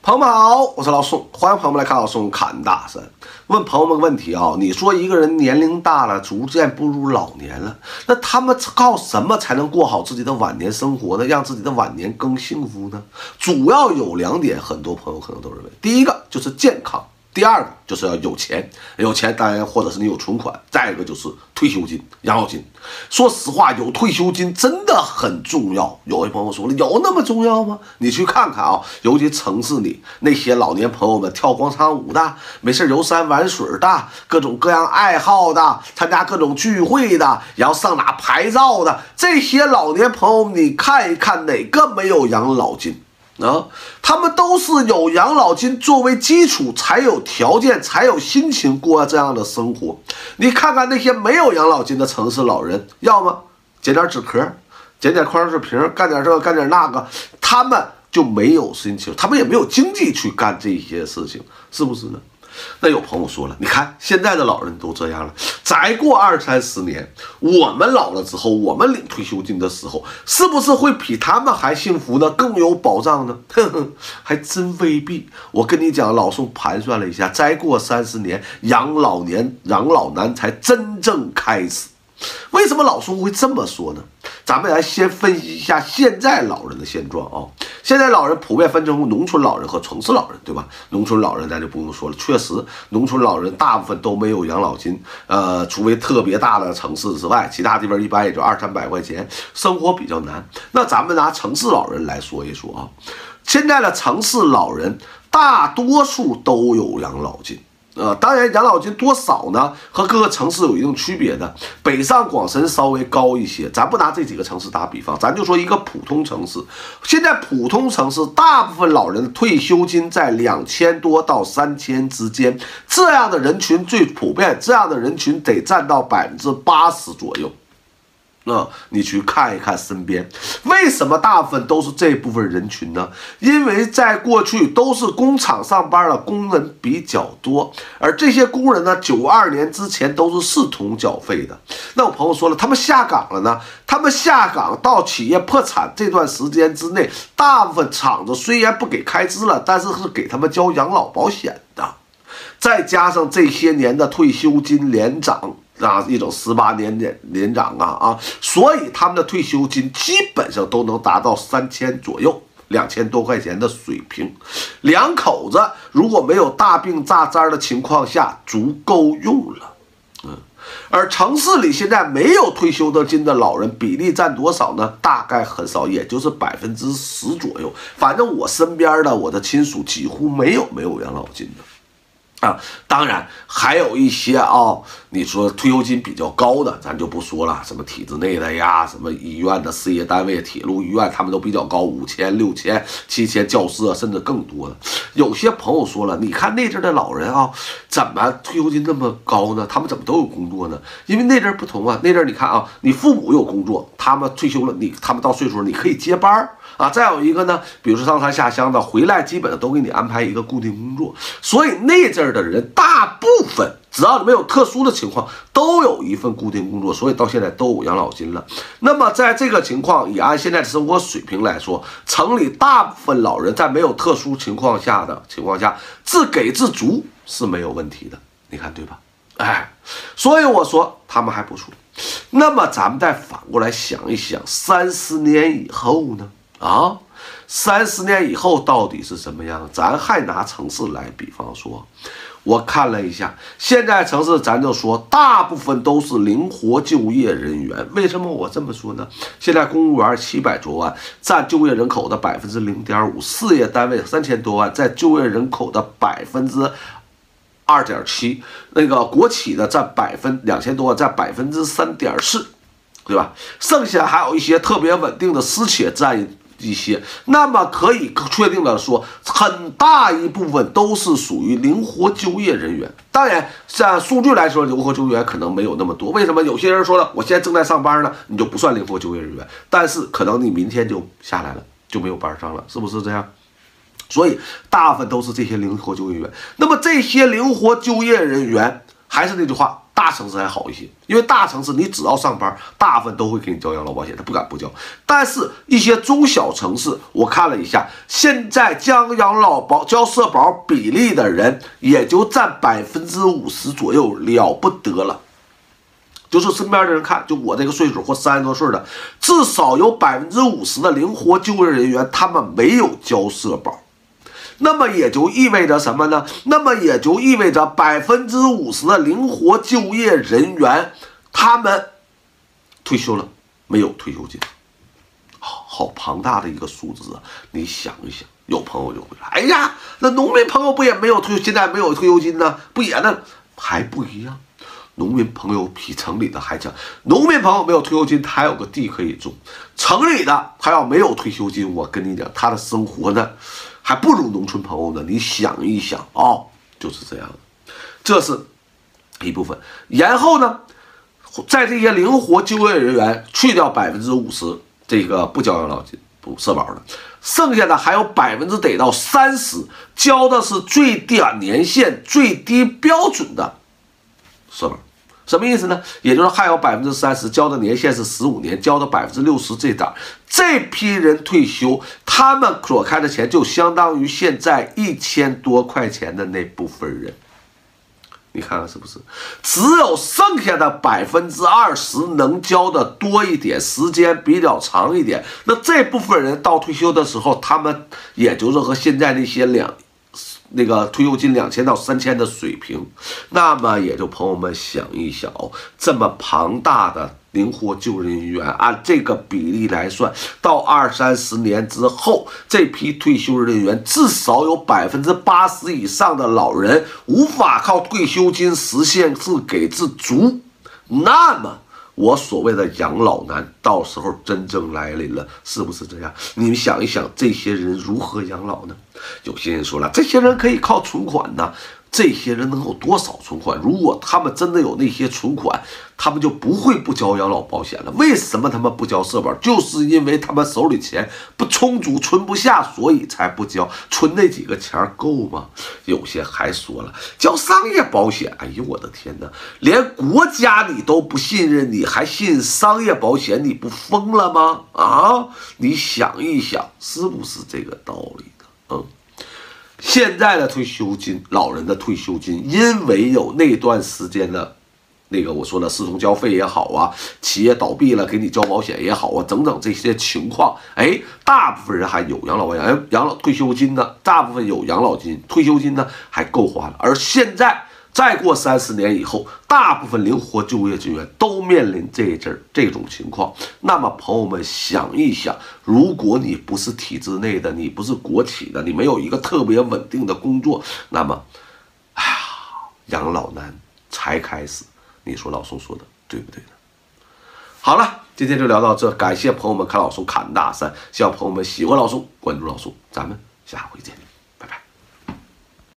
朋友们好，我是老宋，欢迎朋友们来看老宋侃大山。问朋友们个问题啊，你说一个人年龄大了，逐渐步入老年了，那他们靠什么才能过好自己的晚年生活呢？让自己的晚年更幸福呢？主要有2点，很多朋友可能都认为，第一个就是健康。第二个就是要有钱，有钱当然或者是你有存款，再一个就是退休金、养老金。说实话，有退休金真的很重要。有位朋友说了，有那么重要吗？你去看看啊，尤其城市里那些老年朋友们，跳广场舞的，没事游山玩水的，各种各样爱好的，参加各种聚会的，然后上哪拍照的，这些老年朋友，你看一看哪个没有养老金？他们都是有养老金作为基础，才有条件，才有心情过这样的生活。你看看那些没有养老金的城市老人，要么捡点纸壳，捡点矿泉水瓶，干点这个，干点那个，他们就没有心情，他们也没有经济去干这些事情，是不是呢？那有朋友说了，你看现在的老人都这样了，再过20-30年，我们老了之后，我们领退休金的时候，是不是会比他们还幸福呢？更有保障呢？还真未必。我跟你讲，老宋盘算了一下，再过30年，养老难才真正开始。为什么老宋会这么说呢？咱们来先分析一下现在老人的现状啊。现在老人普遍分成农村老人和城市老人，对吧？农村老人咱就不用说了，确实农村老人大部分都没有养老金，除非特别大的城市之外，其他地方一般也就200-300块钱，生活比较难。那咱们拿城市老人来说一说啊，现在的城市老人大多数都有养老金。当然养老金多少呢，和各个城市有一定区别的，北上广深稍微高一些。咱不拿这几个城市打比方，咱就说一个普通城市。现在普通城市大部分老人的退休金在2000多到3000之间，这样的人群最普遍，这样的人群得占到80%左右。你去看一看身边，为什么大部分都是这部分人群呢？因为在过去都是工厂上班的工人比较多，而这些工人呢，92年之前都是视同缴费的。那我朋友说了，他们下岗了呢？他们下岗到企业破产这段时间之内，大部分厂子虽然不给开支了，但是是给他们交养老保险的，再加上这些年的退休金连涨。一种18年连涨所以他们的退休金基本上都能达到3000左右，2000多块钱的水平。两口子如果没有大病大灾的情况下，足够用了。而城市里现在没有退休金的老人比例占多少呢？大概很少，也就是10%左右。反正我身边的我的亲属几乎没有养老金的。当然还有一些你说退休金比较高的，咱就不说了，什么体制内的呀，什么医院的事业单位、铁路医院，他们都比较高，5000、6000、7000，教师甚至更多的。有些朋友说了，你看那阵的老人怎么退休金那么高呢？他们怎么都有工作呢？因为那阵不同啊，那阵你看你父母有工作，他们退休了，他们到岁数了，你可以接班再有一个呢，比如说上山下乡的回来，基本上都给你安排一个固定工作，所以那阵的人大部分只要没有特殊的情况，都有一份固定工作，所以到现在都有养老金了。那么在这个情况，以按现在的生活水平来说，城里大部分老人在没有特殊情况下自给自足是没有问题的，你看对吧？所以我说他们还不错。那么咱们再反过来想一想，30年以后呢？30年以后到底是什么样？咱还拿城市来比方说，我看了一下，现在城市咱就说大部分都是灵活就业人员。为什么我这么说呢？现在公务员700多万，占就业人口的0.5%，事业单位3000多万，占就业人口的2.7%，那个国企的占2000多万，占3.4%，对吧？剩下还有一些特别稳定的私企占一些，那么可以确定的说，很大一部分都是属于灵活就业人员。当然，像数据来说，灵活就业可能没有那么多。为什么？有些人说了，我现在正在上班呢，你就不算灵活就业人员，但是可能你明天就下来了，就没有班上了，是不是这样？所以大部分都是这些灵活就业人员。那么这些灵活就业人员，还是那句话， 大城市还好一些，因为大城市你只要上班，大部分都会给你交养老保险，他不敢不交。但是，一些中小城市，我看了一下，现在交社保比例的人也就占50%左右，了不得了。就是身边的人看，就我这个岁数或30多岁的，至少有50%的灵活就业人员，他们没有交社保。那么也就意味着什么呢？那么也就意味着50%的灵活就业人员，他们退休了，没有退休金。好庞大的一个数字啊！你想一想，有朋友就会说：“哎呀，那农民朋友不也没有现在没有退休金呢？不也呢？还不一样。农民朋友比城里的还强。农民朋友没有退休金，他还有个地可以种；城里的他要没有退休金，我跟你讲，他的生活呢，还不如农村朋友呢。你想一想哦，就是这样的，这是一部分。然后呢，在这些灵活就业人员去掉50%这个不交养老金、不社保的，剩下的还有得到30%交的是最低年限、最低标准的社保。什么意思呢？也就是还有30%交的年限是15年，交的60%这档，这批人退休，他们所开的钱就相当于现在1000多块钱的那部分人。你看看是不是？只有剩下的20%能交的多一点，时间比较长一点。那这部分人到退休的时候，他们也就是和现在那些那个退休金2000到3000的水平。那么也就朋友们想一想哦，这么庞大的灵活就业人员，按这个比例来算，到20、30年之后，这批退休人员至少有80%以上的老人无法靠退休金实现自给自足。那么我所谓的养老难，到时候真正来临了，是不是这样？你们想一想，这些人如何养老呢？有些人说了，这些人可以靠存款呢。这些人能有多少存款？如果他们真的有那些存款，他们就不会不交养老保险了。为什么他们不交社保？就是因为他们手里钱不充足，存不下，所以才不交。存那几个钱够吗？有些还说了，交商业保险。哎呦我的天哪，连国家你都不信任，你还信商业保险？你不疯了吗？啊，你想一想，是不是这个道理呢？现在的退休金，老人的退休金，因为有那段时间的那个我说的四重交费也好啊，企业倒闭了给你交保险也好啊，等等这些情况，大部分人还有养老保险，养老退休金呢，大部分有养老金，退休金呢还够花了。而现在再过30年以后，大部分灵活就业人员都面临这种情况。那么朋友们想一想，如果你不是体制内的，你不是国企的，你没有一个特别稳定的工作，那么，养老难才开始。你说老宋说的对不对呢？好了，今天就聊到这，感谢朋友们看老宋侃大山，希望朋友们喜欢老宋，关注老宋，咱们下回见。